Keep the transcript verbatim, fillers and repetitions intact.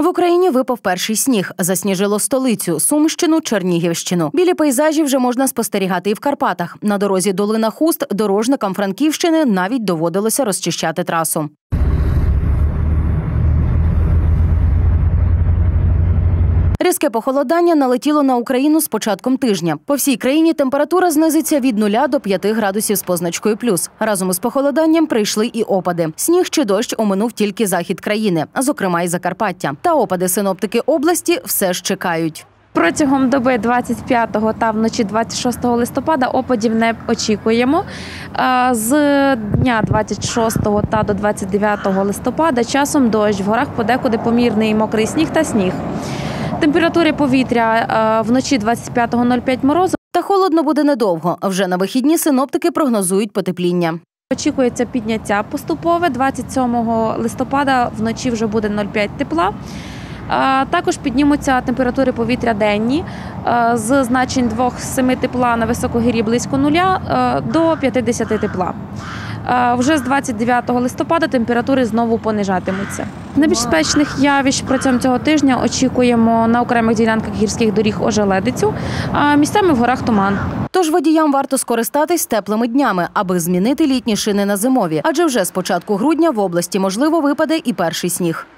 В Україні випав перший сніг. Засніжило столицю – Сумщину, Чернігівщину. Білі пейзажі вже можна спостерігати і в Карпатах. На дорозі Долина-Хуст дорожникам Франківщини навіть доводилося розчищати трасу. Різке похолодання налетіло на Україну з початком тижня. По всій країні температура знизиться від нуля до п'яти градусів з позначкою плюс. Разом із похолоданням прийшли і опади. Сніг чи дощ оминув тільки захід країни, зокрема і Закарпаття. Та опади синоптики області все ж чекають. Протягом доби двадцять п'ятого та вночі двадцять шостого листопада опадів не очікуємо. З дня двадцять шостого та до двадцять дев'ятого листопада часом дощ, в горах подекуди помірний мокрий сніг та сніг. Температури повітря вночі двадцять п'ятого нуль п'ять морозу. Та холодно буде недовго. Вже на вихідні синоптики прогнозують потепління. Очікується підняття поступове. двадцять сьомого листопада вночі вже буде нуль п'ять тепла. Також піднімуться температури повітря денні з значень двох - семи тепла на високогір'ї близько нуля до п'ятдесяти тепла. Вже з двадцять дев'ятого листопада температури знову понижатимуться. Небезпечних явищ протягом цього тижня очікуємо на окремих ділянках гірських доріг ожеледицю, а місцями в горах туман. Тож водіям варто скористатись теплими днями, аби змінити літні шини на зимові. Адже вже з початку грудня в області, можливо, випаде і перший сніг.